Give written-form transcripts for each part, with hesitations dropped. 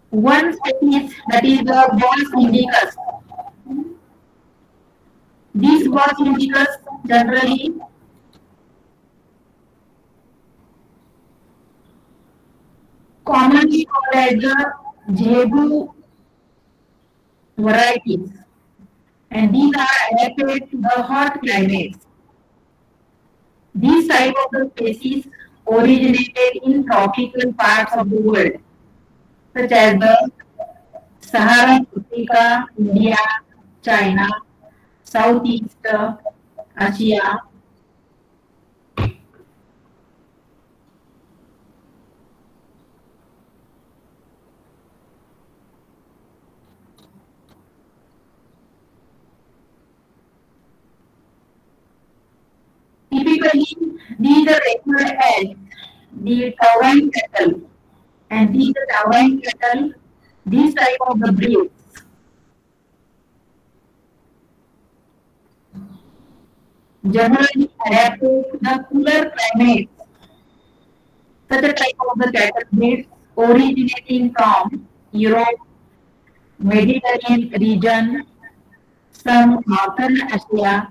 One species, that is the Bos indicus. This Bos indicus generally commonly called as the Zebu varieties, and these are adapted to the hot climates. This type of the species originated in tropical parts of the world, such as the Saharan Africa, India, China, Southeast Asia. Typically, these are referred as the Tawine cattle, and these Tawine cattle, this type of the breeds generally adapted to the cooler climates. Such a type of the cattle breeds originating from Europe, Mediterranean region, some northern Asia.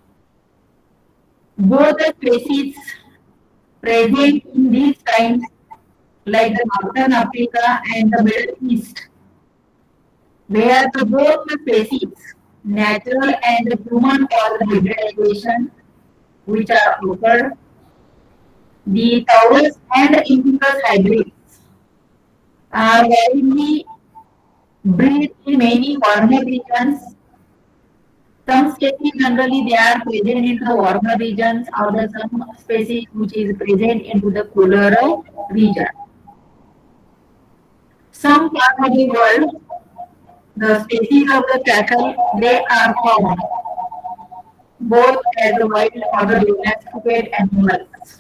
Both the species present in these times, like the northern Africa and the Middle East, where the both the species, natural and human caused hybridization, which are occurred, the Taurus and Indicus hybrids are widely breed in many warmer regions. Some species generally they are present in the warmer regions, or the some species which is present into the cooler region. Some part of the world, the species of the cattle they are found both as a wild or the domesticated animals.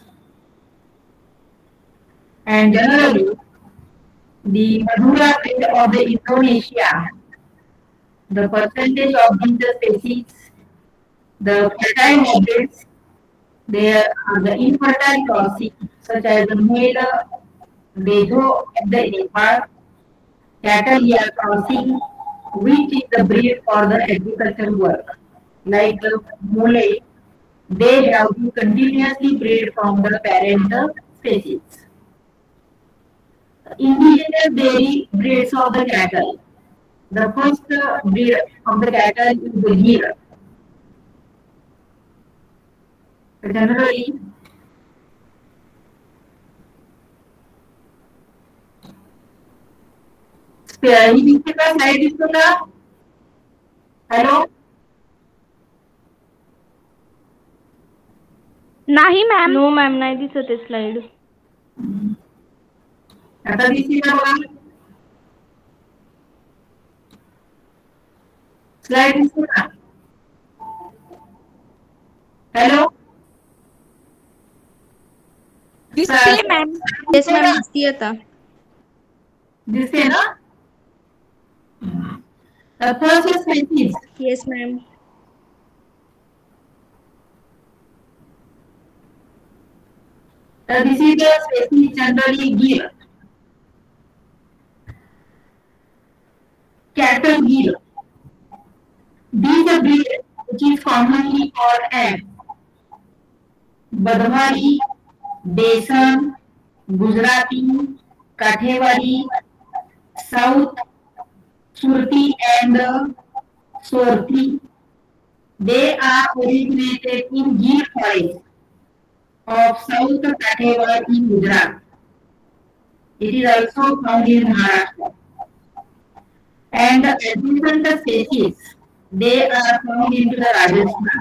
And generally, the Madura breed of the Indonesia, the percentage of these species, the fertile hybrids, there are the infertile crossing, such as the male Bejo at the Nepal, cattle year crossing, which is the breed for the agricultural work. Like the mole, they have to continuously breed from the parent species. Indigenous dairy breeds of the cattle. The first breed of the cattle is the Gir. Generally, ही दिसते का slide दिसतो का hello नाही ma'am no ma'am नाही दिसत आहे slide आता दिसते का बघा स्लाइड दिसतो का हॅलो दिसते मॅम येस मॅम दिसते आता दिसते ना first species yes ma'am this is the species generally Gir cattle Gir these are breed which is commonly called as Badhwari, Desan, Gujarati, Kathewari, South Surti and Sorti. They are originated in Gir forest of South Kathewar in Gujarat. It is also found in Maharashtra. And adjacent species, they are found into the Rajasthan.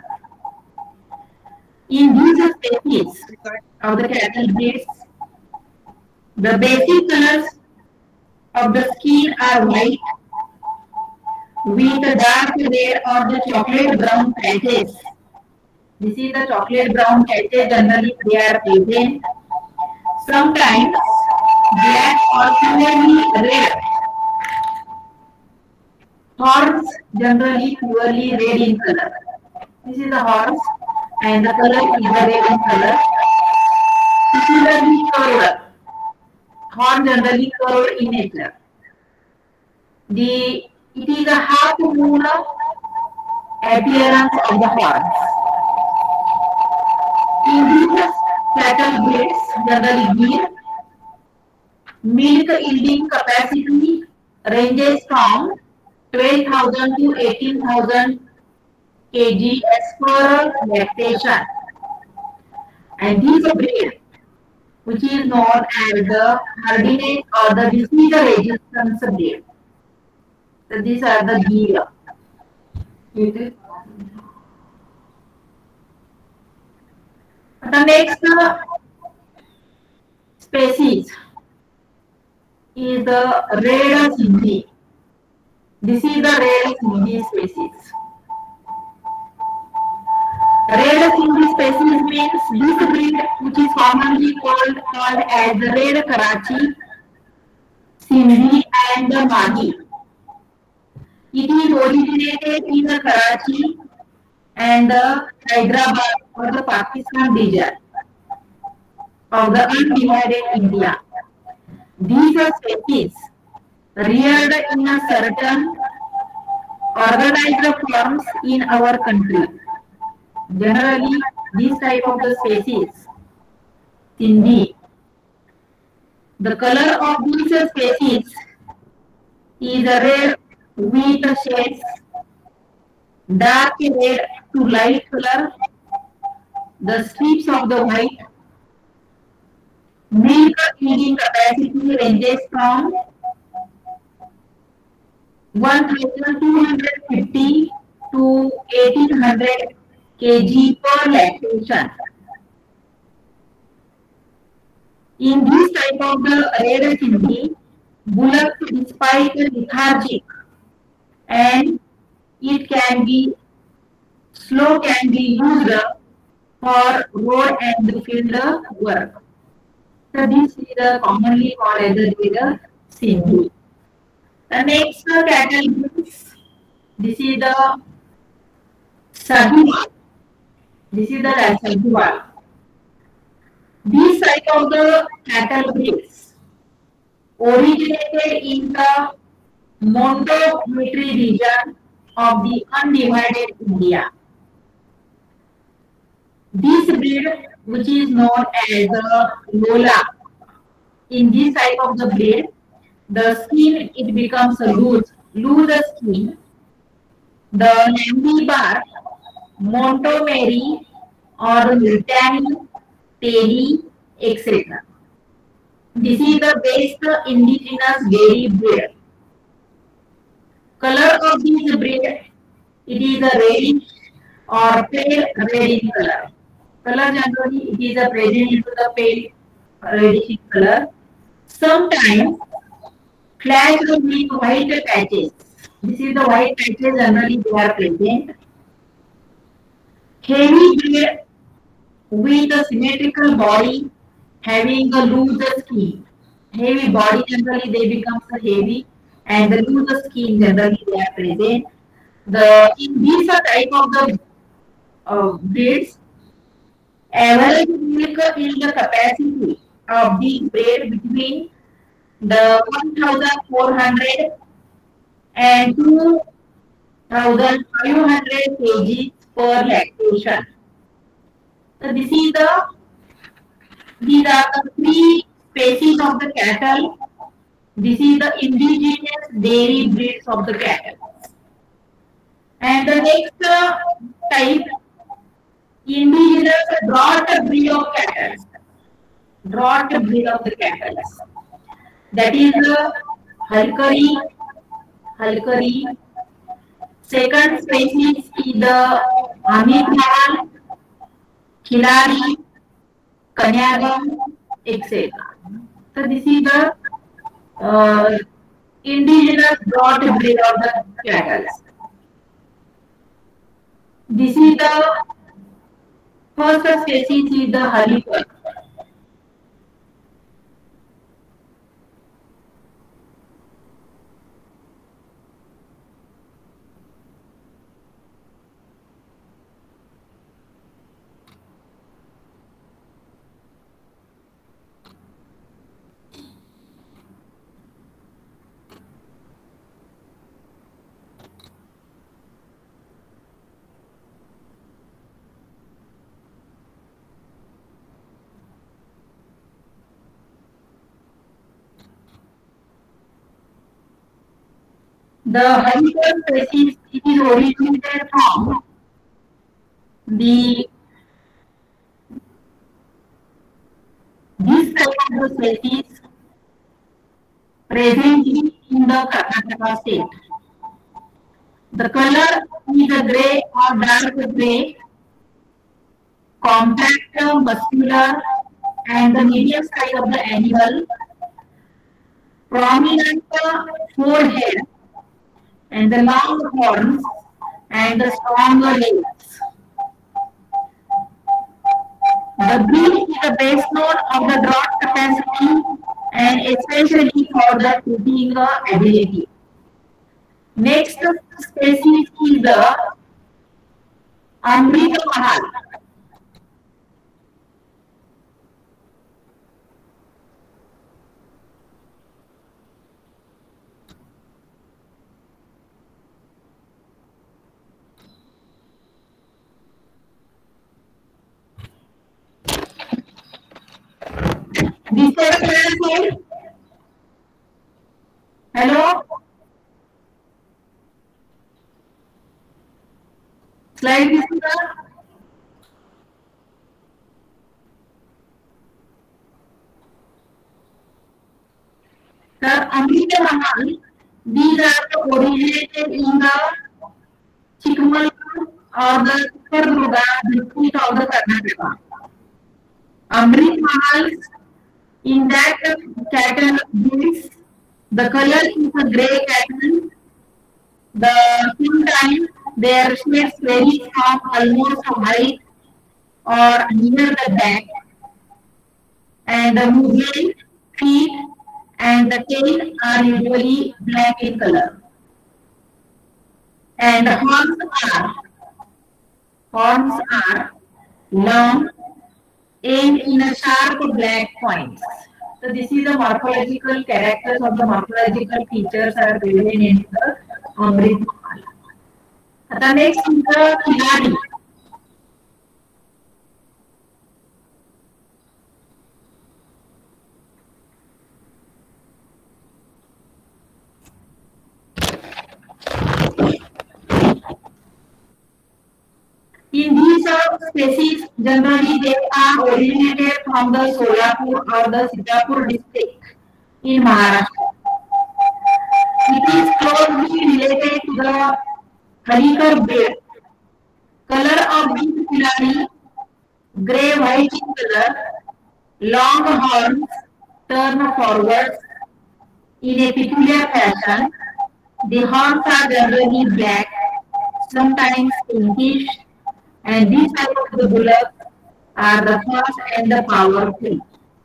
In these species of the cattle breeds, the basic colors of the skin are white with dark red or the chocolate brown patches. This is the chocolate brown patches generally they are present. Sometimes black or clearly red. Horns generally purely red in color. This is the horns and the color is red in color. Similarly curved. Horn generally curved in nature. It is a half moon appearance of the horns. In these cattle breeds generally give milk yielding capacity ranges from 12,000 to 18,000 kg as per lactation. And this breed, which is known as the hardiness or the disease resistance breed. So these are the gear. The next species is the red Sindhi. This is the red Sindhi species. Red Sindhi species means this breed, which is commonly called as the red Karachi, Sindhi, and the Maghi. It is originated in the Karachi and the Hyderabad or the Pakistan region of the undivided India. These are species reared in a certain organized forms in our country. Generally, this type of the species, Sindhi, the color of these species is a red with shades, dark red to light color, the strips of the white. Milk yielding capacity ranges from 1,250 to 1,800 kg per lactation. In this type of the red Sindhi, bullocks despite lethargic and it can be slow can be used for road and field work. So this is commonly called as the red Sindhi. The next cattle breeds, this is the Sahiwal. This is the Sahiwal. This type of the cattle breeds originated in the Montgomery region of the undivided India. This breed, which is known as Lola, in this type of the breed, the skin it becomes loose skin. The Nambi Montgomery or Britanny, Teddy, etc. This is the best indigenous dairy breed. Color of this breed, it is a reddish or pale red in color. Color generally it is a present into the pale reddish color. Sometimes flash with white patches. This is the white patches generally they are present. Heavy breed with a symmetrical body having a loose skin. Heavy body generally they become heavy and the loose skin generally they are present. In these type of the breeds, average milk yield capacity of these breed between the 1,400 and 2,500 kg per lactation. So these are the three species of the cattle. This is the indigenous dairy breeds of the cattle. And the next type, indigenous draught breed of cattle. Draught breed of the cattle. That is Halkari. Second species is the Amit Mahal, Khilari, Kanyagam, etc. So this is the indigenous draught breed of the cattle. This is the first species is the Halikar. The helical species is originated from the this type of the species presently in the Karnataka state. The color is a grey or dark grey, compact, muscular, and the medium size of the animal, prominent forehead, and the long horns, and the stronger legs. The breed is the best known of the draught capacity and especially for the shooting ability. Next species is the Amrita Mahal. This is hello. Slide this is the Amrita Mahal. These are originated in the Chikmagalur or the Chitradurga district of the Karnataka. Amrit Mahals in that cattle breeds, the color is a grey cattle. The sometimes their shades vary from almost white or near the back, and the movement, feet, and the tail are usually black in color. And the horns are long and in a sharp black points. So this is the morphological characters of the morphological features are present in the Amrit Mahal. The next is the Khiladi. In these species, generally they are originated from the Solapur or the Sitapur district in Maharashtra. It is closely related to the Harikar bear. Color of this Khiladi, grey-white in color, long horns turn forwards in a peculiar fashion. The horns are generally black, sometimes pinkish, and these type of the bullocks are the fast and the powerful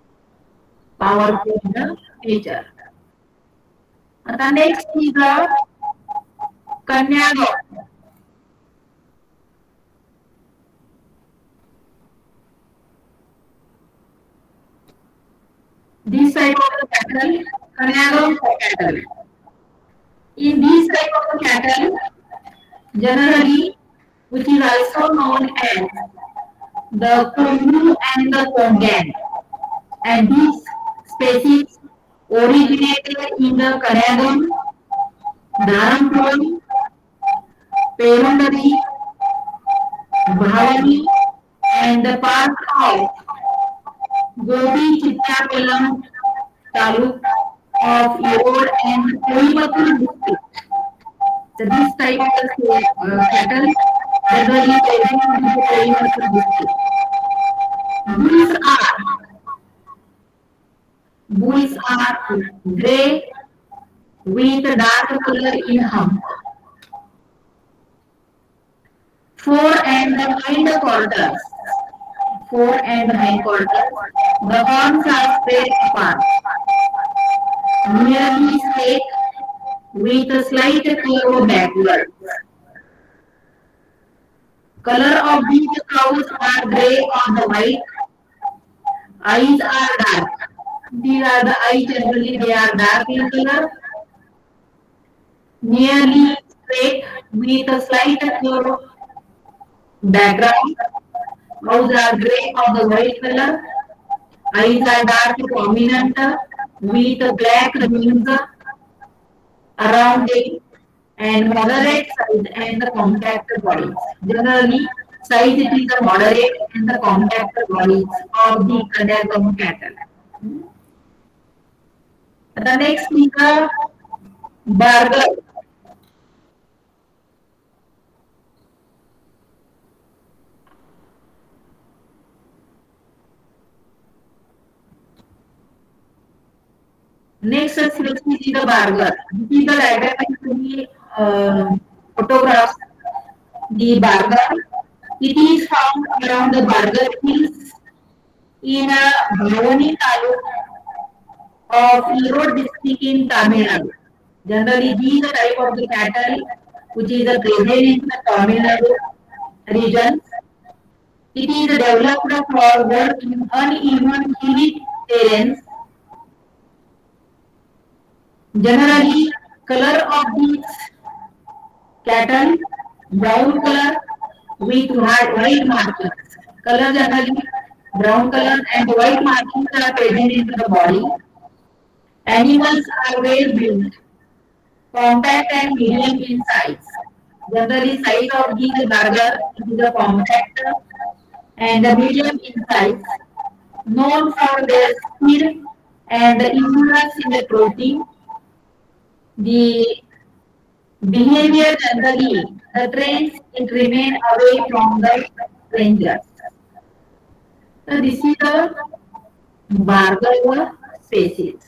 in the nature. The next is the Kanyago. This type of the cattle, Kanyago cattle. In this type of the cattle, generally, which is also known as the Kongu and the Kongan, and these species originated in the Karagam, Dharampur, Perundari, Bhavani, and the part of Gopi Chittapalam Taluk of Erode and Coimbatore district. So this type of cattle generally present in the Coimbatore district. Bulls are grey with a dark color in hump. Fore and hind quarters. The horns are spread apart, nearly straight, with a slight curve backward. Color of these cows are grey or the white. Eyes are dark. These are the eyes, generally they are dark in color, nearly straight with a slight curve background. Cows are grey or the white color. Eyes are dark prominent with black rings around it, and moderate size and the compact bodies. Generally, size it is the moderate and the compact bodies of the Kandakam cattle. The next is the burger. Next species is the burger. This is the diagram photographs. The burger. It is found around the Burger Hills in a Bhavani taluk of Erode district in Tamil Nadu. Generally, these are type of the cattle which is present in the Tamil Nadu region. It is developed for work in uneven hilly terrains. Generally, color of these cattle brown color with white markings. Color generally brown color and white markings are present in the body. Animals are well built, compact and medium in size. Generally, size of these burger is a compact and the medium in size. Known for their speed and the endurance in the protein. The behavior generally, the trains it remain away from the strangers. So this is the burger species.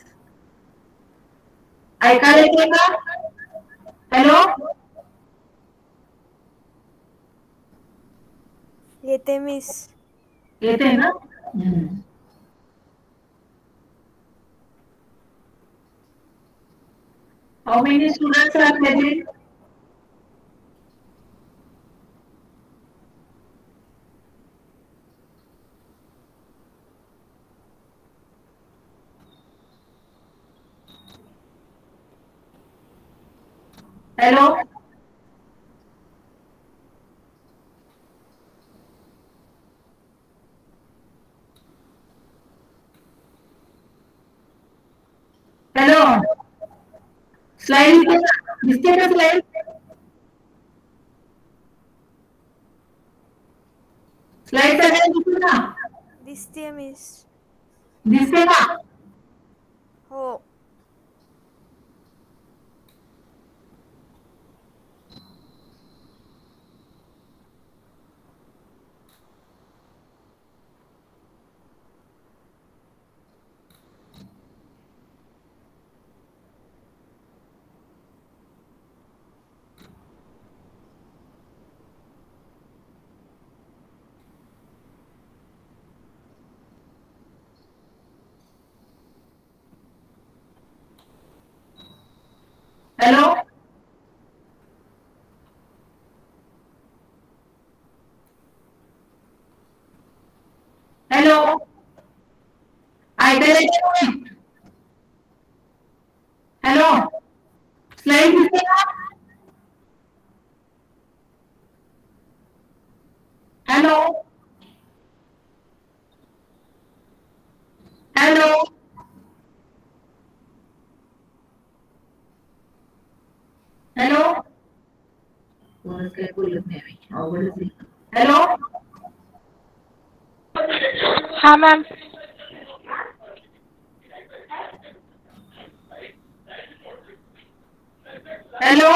ऐकायला येते का? Hello येते miss. येते ना? How many students are present? Hello? Hello? Slide दिसते का slide? Slide सगळ्या दिसते ना? दिसते मिस. दिसते का? हो. Hello? Hello? ऐकायला येते का? हॅलो? स्लाइड दिसते का? हॅलो? हॅलो? हॅलो? कोणच काही बोलत नाही आम्ही. अवघडच आहे. हॅलो? हा मॅम. हॅलो?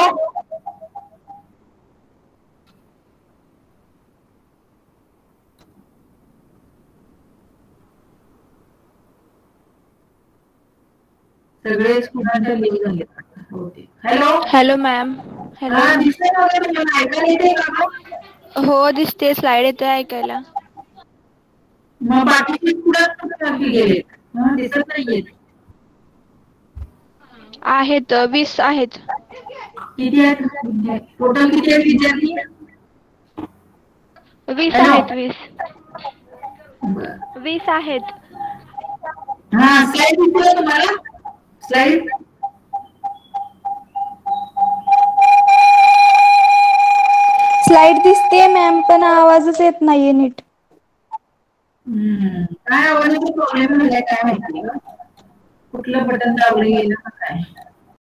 सगळे स्टुडंट लिव्ह झाले. हॅलो? Hello ma'am. हॅलो. हा दिसते का तुम्हाला? ऐकायला येते का? हो दिसते. स्लाइड येते ऐकायला. मग बाकीचे स्टुडंट कुठे गेले? दिसत नाहीयेत. आहेत 20 आहेत. किती आहेत? टोटल किती आहेत विद्यार्थी? 20 हॅलो? आहेत. 20 आहेत. हा स्लाइड दिसते तुम्हाला? स्लाइड स्लाइड दिसते मॅम पण आवाजच येत नाहीये नीट. काय आवाजाचा प्रॉब्लेम झालाय काय माहिती का? कुठलं बटन दाबलं गेलं का काय?